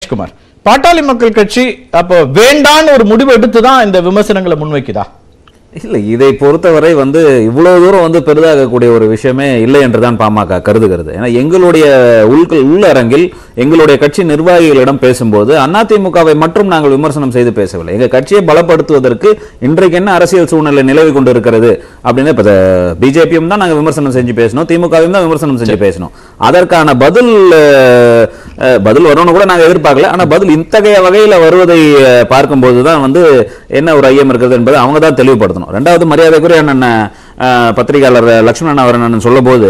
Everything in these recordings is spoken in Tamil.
ரமேஷ்குமார், பாட்டாளி மக்கள் கட்சி அப்போ வேண்டான்னு ஒரு முடிவு எடுத்துதான் இந்த விமர்சனங்களை முன்வைக்குதா? இல்ல, இதை பொறுத்தவரை இவ்வளவு தூரம் பெரிதாகக்கூடிய ஒரு விஷயமே இல்லை என்றுதான் பாமக கருதுகிறது. ஏன்னா எங்களுடைய உள்ளரங்கில் எங்களுடைய கட்சி நிர்வாகிகளிடம் பேசும்போது அதிமுகவை மட்டும் நாங்கள் விமர்சனம் செய்து பேசவில்லை. எங்க கட்சியை பலப்படுத்துவதற்கு இன்றைக்கு என்ன அரசியல் சூழ்நிலை நிலவி கொண்டிருக்கிறது அப்படின்னு பிஜேபியும் தான் நாங்கள் விமர்சனம் செஞ்சு பேசணும், திமுகவும் தான் விமர்சனம் செஞ்சு பேசணும். அதற்கான பதில் வரணும்னு கூட நாங்கள் எதிர்பார்க்கல. ஆனா பதில் இத்தகைய வகையில வருவதை பார்க்கும்போதுதான் என்ன ஒரு ஐயம் இருக்கிறது என்பதை அவங்க தான் தெளிவுபடுத்தணும். ரெண்டாவது, மரியாதைக்குரிய பத்திரிகையாளர் லட்சுமணன் அவர் சொல்லும் போது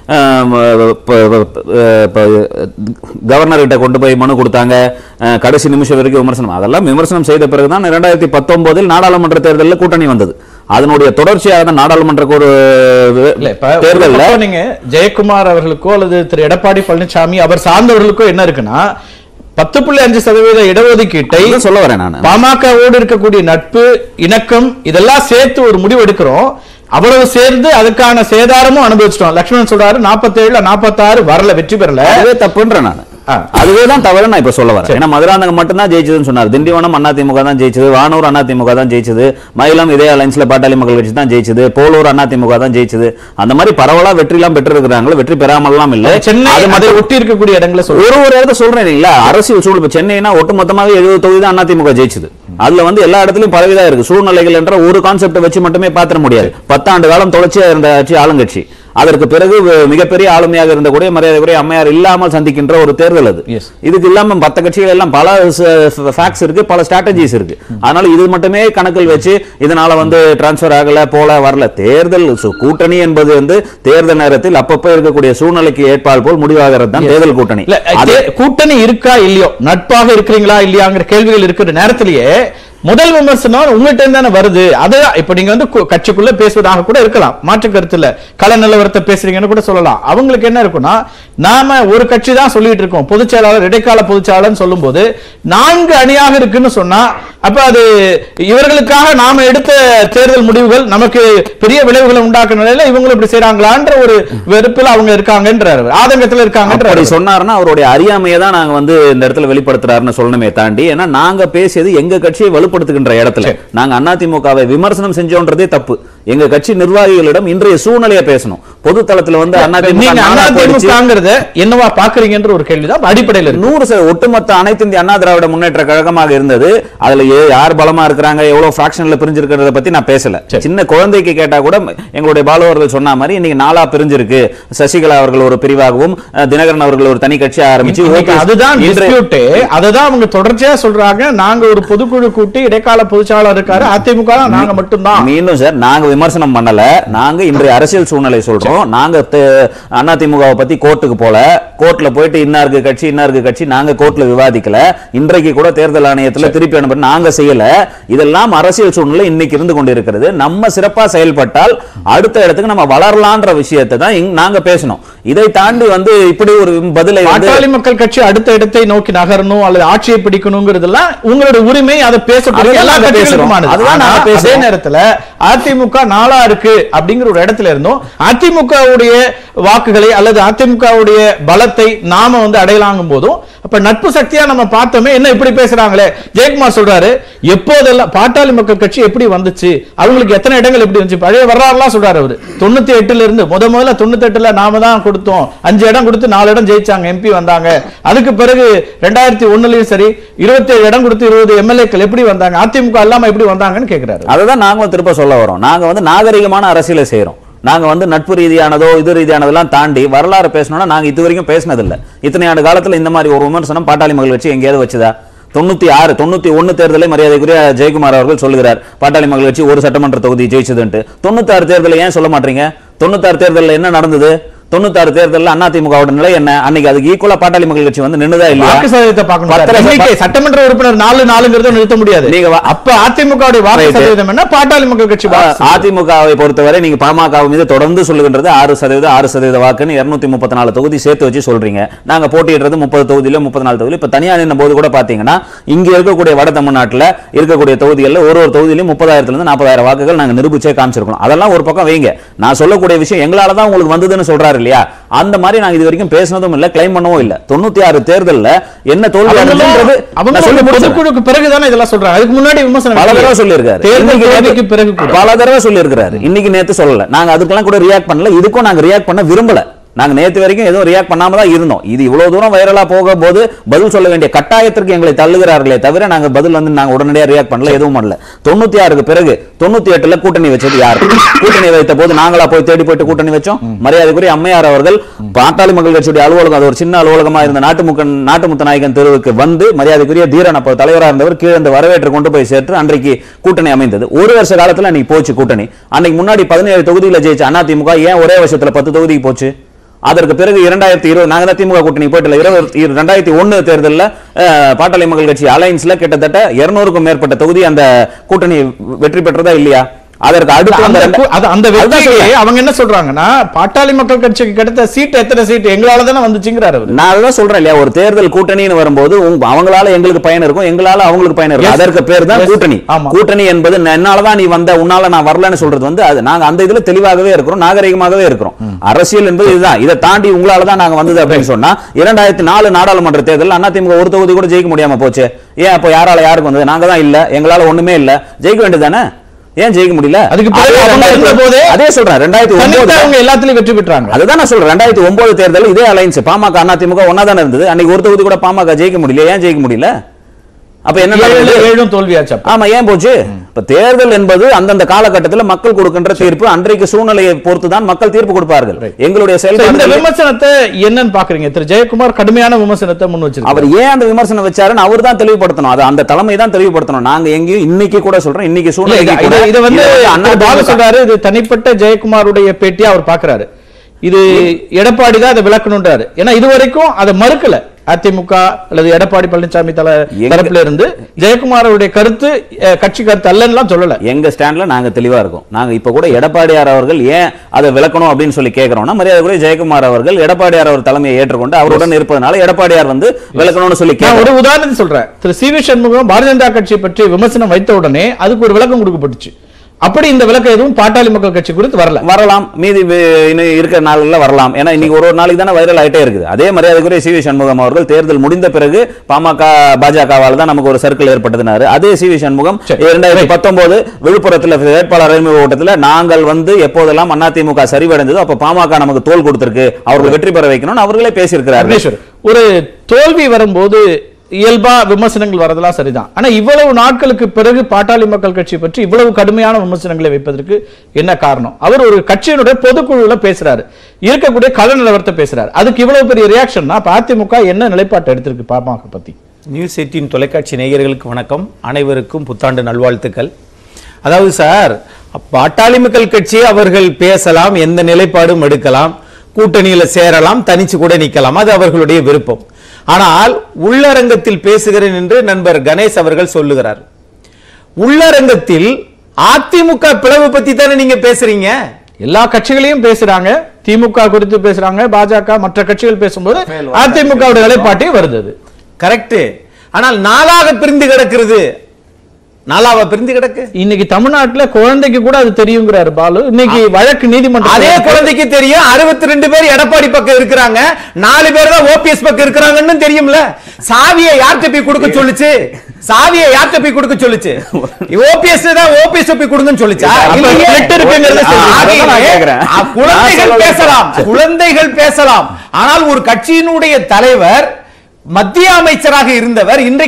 கவர்னர் கிட்ட கொண்டு போய் மனு கொடுத்தாங்க, கடைசி நிமிஷம் வரைக்கும் விமர்சனம். அதெல்லாம் விமர்சனம் செய்த பிறகுதான் 2019 நாடாளுமன்ற தேர்தலில் கூட்டணி வந்தது. அதனுடைய தொடர்ச்சியாக நாடாளுமன்ற ஒரு தேர்தல் நீங்க ஜெயக்குமார் அவர்களுக்கோ அல்லது திரு எடப்பாடி பழனிசாமி அவர் சார்ந்தவர்களுக்கோ என்ன இருக்குன்னா 10.5% இடஒதுக்கீட்டை சொல்ல வரேன். நான் பாமகவோடு இருக்கக்கூடிய நட்பு, இணக்கம் இதெல்லாம் சேர்த்து ஒரு முடிவு எடுக்கிறோம். அவ்வளவு சேர்ந்து அதுக்கான சேதாரமும் அனுபவிச்சிட்டோம். லட்சுமணன் சொல்றாரு 47 46 வரல, வெற்றி பெறல. அதுவே தப்புன்ற நான் அதுவேதான் தவறு நான் இப்ப சொல்ல வரேன். ஏன்னா மதுராந்தகம் மட்டும் தான் ஜெயிச்சதுன்னு சொன்னார். திண்டிவனம் அதிமுக தான் ஜெயிச்சது, வானூர் அதிமுக தான் ஜெயிச்சது, மயிலம் இதே அலைன்ஸ்ல பாட்டாளி மக்கள் கட்சி தான் ஜெயிச்சது, போலூர் அதிமுக தான் ஜெயிச்சது. அந்த மாதிரி பரவலா வெற்றி எல்லாம் பெற்று இருக்கிறாங்களோ, வெற்றி பெறாமலாம் இல்ல. சென்னை அதை ஒட்டி இருக்கக்கூடிய இடங்களை ஒரு இடத்த சொல்றேன் இல்லைங்களா, அரசியல் சூழ்நிலை. சென்னைனா ஒட்டுமொத்தமாக 70 தொகுதி தான் அதிமுக ஜெயிச்சது. அதுல எல்லா இடத்துலயும் பலவிதா இருக்கு. சூழ்நிலைகள் என்ற ஒரு கான்செப்டை வச்சு மட்டுமே பாத்திர முடியாது. 10 ஆண்டு காலம் தொடர்ச்சியா இருந்த ஆளுங்கட்சி, அதற்கு பிறகு மிகப்பெரிய ஆளுமையாக இருந்த கூட மரியாதைக்குரிய அம்மையார் இல்லாமல் சந்திக்கின்ற ஒரு தேர்தல் அது. இதுக்கு இல்லாம மற்ற கட்சிகள் எல்லாம் பல ஃபேக்ட்ஸ் இருக்கு, பல ஸ்ட்ராட்டஜிஸ் இருக்கு. அதனால இது மட்டுமே கணக்கில் வச்சு இதனால டிரான்ஸ்பர் ஆகல, போல வரல. தேர்தல் கூட்டணி என்பது தேர்தல் நேரத்தில் அப்பப்போ இருக்கக்கூடிய சூழ்நிலைக்கு ஏற்பாடு போல் முடிவாகிறது தான் தேர்தல் கூட்டணி. கூட்டணி இருக்கா இல்லையோ, நட்பாக இருக்கிறீங்களா இல்லையாங்கிற கேள்விகள் இருக்கிற நேரத்திலேயே முதல் விமர்சனம் உங்கள்கிட்ட தானே வருது. அதுதான் இப்ப நீங்க கட்சிக்குள்ள பேசுவதாக கூட இருக்கலாம், மாற்று கருத்து இல்ல. கள நிலவரத்தை பேசுறீங்கன்னு கூட சொல்லலாம். அவங்களுக்கு என்ன இருக்குன்னா, நாம ஒரு கட்சி தான் சொல்லிட்டு இருக்கோம், பொதுச்செயலாளர் இடைக்கால பொதுச்செயலாளர் சொல்லும் போது 4 அணியாக இருக்குன்னு சொன்னா, அப்ப அது இவர்களுக்காக நாம எடுத்த தேர்தல் முடிவுகள் நமக்கு பெரிய விளைவுகளை உண்டாக்குற நிலையில இவங்க இப்படி செய்யறாங்களான்ற ஒரு வெறுப்பில் அவங்க இருக்காங்கன்றாரு, ஆதங்கத்தில் இருக்காங்க சொன்னாருன்னா அவருடைய அறியாமையை தான் நாங்க இந்த இடத்துல வெளிப்படுத்துறாருன்னு சொல்லணுமே தாண்டி. ஏன்னா நாங்க பேசியது எங்க கட்சியை வலுப்படுத்துகின்ற இடத்துல. நாங்க அதிமுகவை விமர்சனம் செஞ்சோன்றதே தப்பு. எங்க கட்சி நிர்வாகிகளிடம் இன்றைய சூழ்நிலையை பேசணும். பொது தளத்துல அதிமுக என்னவா பாக்குறீங்கன்ற ஒரு கேள்விதான் அடிப்படையில் 100% ஒட்டுமொத்த அனைத்து இந்திய அண்ணா திராவிட முன்னேற்ற கழகமாக இருந்தது. அதுல யார் பலமா இருக்கிறாங்க, எவ்வளவு பிராக்ஷன்ல பிரிஞ்சிருக்கிறத பத்தி நான் பேசல. சின்ன குழந்தைக்கு கேட்டா கூட எங்களுடைய பாலு அவர்கள் சொன்ன மாதிரி இன்னைக்கு 4ஆ பிரிஞ்சிருக்கு. சசிகலா அவர்கள் ஒரு பிரிவாகவும், தினகரன் அவர்கள் ஒரு தனி கட்சி ஆரம்பிச்சு, அதுதான் அதுதான் அவங்க தொடர்ச்சியா சொல்றாங்க. நாங்க ஒரு பொதுக்குழு கூட்டி இடைக்கால பொதுச்செயலாளர் இருக்காரு, அதிமுக நாங்க மட்டும்தான். மீண்டும் சார், நாங்க விமர்சனம் பண்ணல, நாங்க இன்றைய அரசியல் சூழ்நிலை சொல்றோம். நாங்க அதிமுகவை பத்தி கோர்ட்டுக்கு போல, கோர்ட்ல போயிட்டு இன்னாருக்கு கட்சி நாங்க கோர்ட்ல விவாதிக்கல. இன்றைக்கு கூட தேர்தல் ஆணையத்தில் திருப்பி அனுப்ப நாங்க செய்யல. இதெல்லாம் அரசியல் சூழ்நிலை இன்னைக்கு இருந்து கொண்டிருக்கிறது. நம்ம சிறப்பா செயல்பட்டால் அடுத்த இடத்துக்கு நம்ம வளரலான்ற விஷயத்தை தான் நாங்க பேசணும். இதை தாண்டி இப்படி ஒரு பதிலை பாட்டாளி மக்கள் கட்சி அடுத்த இடத்தை நோக்கி நகரணும் அல்லது ஆட்சியை பிடிக்கணுங்கிறதெல்லாம் உங்களுடைய உரிமை. அதை பேசக்கூடிய எல்லா கட்சிகளுக்குமானது. அதே நேரத்தில் அதிமுக 4ஆ இருக்கு அப்படிங்கிற ஒரு இடத்துல இருந்தோம். அதிமுகவுடைய வாக்குகளை அல்லது அதிமுகவுடைய பலத்தை நாம அடையலாங்கும் போதும் அப்ப நட்பு சக்தியா நம்ம பார்த்தோமே, என்ன இப்படி பேசுறாங்களே. ஜெயக்குமார் சொல்றாரு, எப்போதெல்லாம் பாட்டாளி மக்கள் கட்சி எப்படி வந்துச்சு, அவங்களுக்கு எத்தனை இடங்கள் எப்படி வந்துச்சு, பழைய வரலாறுலாம் சொல்றாரு அவரு. 98ல இருந்து முதல்ல 98ல நாம தான் கொடுத்தோம், 5 இடம் கொடுத்து 4 இடம் ஜெயிச்சாங்க, எம்பி வந்தாங்க. அதுக்கு பிறகு 2001லயும் சரி 27 இடம் கொடுத்து 20 எம்எல்ஏக்கள் எப்படி வந்தாங்க, அதிமுக இல்லாம எப்படி வந்தாங்கன்னு கேட்கிறாரு. அதுதான் நாங்களும் திருப்ப சொல்ல வரோம். நாங்க நாகரிகமான அரசியலை செய்யறோம். நாங்க நட்பு ரீதியானதோ இது ரீதியானதெல்லாம் தாண்டி வரலாறு பேசணும்னா நாங்க இது வரைக்கும் பேசினதில்லை. இத்தனை ஆண்டு காலத்துல இந்த மாதிரி ஒரு விமர்சனம் பாட்டாளி மக்கள் கட்சி எங்கேயாவது வச்சுதா? 96, 91 தேர்தலை மரியாதைக்குரிய ஜெயக்குமார் அவர்கள் சொல்லுகிறார், பாட்டாளி மக்கள் கட்சி ஒரு சட்டமன்ற தொகுதி ஜெயிச்சதுன்ட்டு. 96 தேர்தலை ஏன் சொல்ல மாட்டீங்க? 96 தேர்தலில் என்ன நடந்தது? 96 தேர்தலில் அதிமுகவோட நிலை என்ன? அன்னைக்கு அதுக்கு ஈக்குவலா பாட்டாளி மக்கள் கட்சி நின்னுதா இல்லையா? வாக்கு சதவீதத்தை பார்க்கணும். சட்டமன்ற உறுப்பினர் 4 நிறுத்த முடியாது. நீங்க அப்ப அதிமுகவுடைய வாக்கு சதவீதம் என்ன, பாட்டாளி மக்கள் கட்சி அதிமுகவை பொறுத்தவரை நீங்க பாமக மீது தொடர்ந்து சொல்லுகின்றது 6% வாக்குன்னு 234 தொகுதி சேர்த்து வச்சு சொல்றீங்க. நாங்க போட்டியிடுறது 30 தொகுதியில 34 தொகுதியில. இப்ப தனியா நின்ன போது கூட பாத்தீங்கன்னா இங்க இருக்கக்கூடிய வட தமிழ்நாட்டுல இருக்கக்கூடிய தொகுதிகளில் ஒரு தொகுதியிலும் 30,000 இருந்து 40,000 வாக்குகள் நாங்க நிரூபிச்சே காமிச்சிருக்கோம். அதெல்லாம் ஒரு பக்கம் வைங்க. நான் சொல்லக்கூடிய விஷயம் எங்களால தான் உங்களுக்கு வந்ததுன்னு சொல்றாரு. சொன்னார் இல்லையா, அந்த மாதிரி நாங்க இது வரைக்கும் பேசினதும் இல்ல, கிளைம் பண்ணவும் இல்ல. 96 தேர்தல்ல என்ன தோல்வி அடைஞ்சது பொதுக்குழுக்கு பிறகுதானே இதெல்லாம் சொல்றாங்க. அதுக்கு முன்னாடி விமர்சனம் பல தடவை சொல்லியிருக்காரு, பல தடவை சொல்லியிருக்காரு. இன்னைக்கு நேத்து சொல்லல, நாங்க அதுக்கெல்லாம் கூட ரியாக்ட் பண்ணல. இதுக்கும் நாங்க ரியாக்ட் பண்ண விரும்பல. நாங்க நேத்து வரைக்கும் எதுவும் ரியாக்ட் பண்ணாம தான் இருந்தோம். இது இவ்வளவு தூரம் வைரலா போக போது பதில் சொல்ல வேண்டிய கட்டாயத்திற்கு எங்களை தள்ளுகிறார்களே தவிர நாங்க பதில் வந்து நாங்க உடனடியா ரியாக்ட் பண்ணல, எதுவும் பண்ணல. 96க்கு பிறகு 98ல கூட்டணி வச்சது யாரு? கூட்டணி வைத்த போது நாங்களா போய் தேடி போயிட்டு கூட்டணி வச்சோம்? மரியாதைக்குரிய அம்மையார் அவர்கள் பாட்டாளி மக்கள் கட்சியுடைய அலுவலகம், அது ஒரு சின்ன அலுவலகமா இருந்த நாட்டுமுத்த நாயகன் தெருவுக்கு வந்து மரியாதைக்குரிய தீரன் அப்போ தலைவராக இருந்தவர் கீழே இந்த வரவேற்று கொண்டு போய் சேர்த்து அன்றைக்கு கூட்டணி அமைந்தது. ஒரு வருஷ காலத்துல அன்னைக்கு போச்சு கூட்டணி. அன்னைக்கு முன்னாடி 17 தொகுதியில ஜெயிச்ச அதிமுக ஏன் ஒரே வருஷத்துல 10 தொகுதிக்கு போச்சு? அதற்கு பிறகு 2020 நாங்க தான் திமுக கூட்டணி போயிட்டு 2001 தேர்தலில் பாட்டாளி மக்கள் கட்சி அலைன்ஸ்ல கிட்டத்தட்ட 200க்கும் மேற்பட்ட தொகுதி அந்த கூட்டணி வெற்றி பெற்றதா இல்லையா? அதற்கு அடுத்து அந்த வெற்றியை அவங்க என்ன சொல்றாங்கன்னா, பாட்டாளி மக்கள் கட்சிக்கு கிடைத்த சீட் எத்தனை சீட் எங்களால தானே வந்துச்சுங்கிறாரு. நான் அதான் சொல்றேன் இல்லையா, ஒரு தேர்தல் கூட்டணின்னு வரும்போது அவங்களால எங்களுக்கு பயன் இருக்கும், எங்களால அவங்களுக்கு பயன் இருக்கும். அதற்கு பேர் தான் கூட்டணி. கூட்டணி என்பது என்னாலதான் நீ வந்த, உன்னால நான் வரலன்னு சொல்றது வந்து அது நாங்க அந்த இதுல தெளிவாகவே இருக்கிறோம், நாகரிகமாகவே இருக்கிறோம். அரசியல் என்பது இதுதான். இதை தாண்டி உங்களாலதான் நாங்க வந்தது அப்படின்னு சொன்னா 2004 நாடாளுமன்ற தேர்தல் அதிமுக ஒரு தொகுதி கூட ஜெயிக்க முடியாம போச்சு. ஏன் அப்போ யாரால யாருக்கு வந்தது? நாங்க தான் இல்ல, எங்களால ஒண்ணுமே இல்ல, ஜெயிக்க வேண்டியதானே? ஏன் ஜெயிக்க முடியல? அதுக்கு அதே சொல்றேன் 2009 அவங்க எல்லாத்துலயும் வெற்றி பெற்றாங்க. அதுதான் நான் சொல்றேன். 2009 தேர்தல் இதே அலைன்ஸ் பாமக அதிமுக ஒன்னா தானே இருந்தது. அன்னைக்கு ஒரு தொகுதி கூட பாமக ஜெயிக்க முடியல. ஏன் ஜெயிக்க முடியல? அப்ப என்ன தோல்வியாச்சு? ஆமா, ஏன் போச்சு? இப்ப தேர்தல் என்பது அந்தந்த காலகட்டத்தில் மக்கள் கொடுக்கின்ற தீர்ப்பு, அன்றைக்கு சூழ்நிலையை பொறுத்து தான் மக்கள் தீர்ப்பு கொடுப்பார்கள். எங்களுடைய செயல்பாடு விமர்சனத்தை என்னன்னு பாக்குறீங்க? திரு ஜெயக்குமார் கடுமையான விமர்சனத்தை முன் வச்சிருக்காரு. அவர் ஏன் அந்த விமர்சனம் வச்சாருன்னு அவர் தான் தெளிவுபடுத்தணும். அது அந்த தலைமை தான் தெளிவுபடுத்தணும். நாங்க எங்கேயும் இன்னைக்கு கூட சொல்றோம், இன்னைக்கு சூழ்நிலை இதை வந்து அண்ணா சொல்றாரு, இது தனிப்பட்ட ஜெயக்குமாருடைய பேட்டியா அவர் பாக்குறாரு. இது எடப்பாடி தான் அதை விளக்கணும்ன்றாரு. ஏன்னா இதுவரைக்கும் அதை மறுக்கல அதிமுக அல்லது எடப்பாடி பழனிசாமி தரப்புல இருந்து ஜெயக்குமாரோட கருத்து கட்சி கருத்து அல்லன்னு சொல்லல. எங்க ஸ்டாண்ட்ல நாங்க தெளிவா இருக்கோம். நாங்க இப்ப கூட எடப்பாடியார் அவர்கள் ஏன் அதை விளக்கணும் அப்படின்னு சொல்லி கேட்கிறோம்னா, மரியாதை கூட ஜெயக்குமார் அவர்கள் எடப்பாடியார் அவர் தலைமையை ஏற்றுக்கொண்டு அவருடன் இருப்பதனால எடப்பாடியார் வந்து விளக்கணும்னு சொல்லி ஒரு உதாரணத்தை சொல்றேன். திரு சி.வி. சண்முகம் பாரதிய ஜனதா கட்சி பற்றி விமர்சனம் வைத்த உடனே அதுக்கு ஒரு விளக்கம் கொடுக்கப்பட்டுச்சு. அப்படி இந்த விளக்கம் எதுவும் பாட்டாளி மக்கள் கட்சி குறித்து வரலாம், மீதி இருக்கிற நாள்ல வரலாம். ஏன்னா இன்னைக்கு ஒரு நாளைக்கு தானே வைரல் ஆயிட்டே இருக்குது. அதே மரியாதைக்குரிய சி.வி. சண்முகம் அவர்கள் தேர்தல் முடிந்த பிறகு பாமக பாஜகவால் தான் நமக்கு ஒரு சர்க்கிள் ஏற்பட்டதுனாரு. அதே சி.வி. சண்முகம் 2019 விழுப்புரத்தில் வேட்பாளர் அறிமுக கூட்டத்தில் நாங்கள் வந்து எப்போதெல்லாம் அதிமுக சரிவடைந்ததோ அப்ப பாமக நமக்கு தோல் கொடுத்திருக்கு, அவர்கள் வெற்றி பெற வைக்கணும்னு அவர்களே பேசியிருக்கிறார்கள். ஒரு தோல்வி வரும்போது இயல்பா விமர்சனங்கள் வரதெல்லாம் சரிதான். ஆனா இவ்வளவு நாட்களுக்கு பிறகு பாட்டாளி மக்கள் கட்சி பற்றி இவ்வளவு கடுமையான விமர்சனங்களை வைப்பதற்கு என்ன காரணம்? அவர் ஒரு கட்சியினுடைய பொதுக்குழுல பேசுறாரு, இருக்கக்கூடிய கள நிலவரத்தை பேசுறாரு. அதுக்கு இவ்வளவு பெரிய ரியாக்ஷன் அதிமுக என்ன நிலைப்பாட்டை எடுத்திருக்கு பாமக பத்தி? நியூஸ் 18 தொலைக்காட்சி நேயர்களுக்கு வணக்கம், அனைவருக்கும் புத்தாண்டு நல்வாழ்த்துக்கள். அதாவது சார், பாட்டாளி மக்கள் கட்சி அவர்கள் பேசலாம், எந்த நிலைப்பாடும் எடுக்கலாம், கூட்டணியில சேரலாம், தனிச்சு கூட நிக்கலாம், அது அவர்களுடைய விருப்பம். ஆனால் உள்ளரங்கத்தில் பேசுகிறேன் என்று நண்பர் கணேஷ் அவர்கள் சொல்லுகிறார். உள்ளரங்கத்தில் அதிமுக பிளவு பத்தி தானே நீங்க பேசுறீங்க. எல்லா கட்சிகளையும் பேசுறாங்க, திமுக குறித்து பேசுறாங்க, பாஜக மற்ற கட்சிகள் பேசும்போது அதிமுக நிலைப்பாட்டே வருது. கரெக்ட். ஆனால் நாளாக பிரிந்து கிடக்கிறது, நாளாவ பிரிந்து கிடக்கு. இன்னைக்கு தமிழ்நாட்டுல குழந்தைக்கு கூட அது தெரியுங்கிறாரு பாலு. இன்னைக்கு வழக்கு நீதிமன்றம் அதே குழந்தைக்கு தெரியும். 62 பேர் எடப்பாடி பக்கம் இருக்கிறாங்க, 4 பேர் தான் ஓபிஎஸ் பக்கம் இருக்கிறாங்கன்னு தெரியும்ல. சாவியை யார்கிட்ட போய் கொடுக்க சொல்லுச்சு? சாவியை யார்கிட்ட போய் கொடுக்க சொல்லுச்சு? ஓபிஎஸ் தான் ஓபிஎஸ் போய் கொடுங்கன்னு சொல்லுச்சா? குழந்தைகள் பேசலாம், குழந்தைகள் பேசலாம். ஆனால் ஒரு கட்சியினுடைய தலைவர், மத்திய அமைச்சராக இருந்தவர், இன்றைக்கு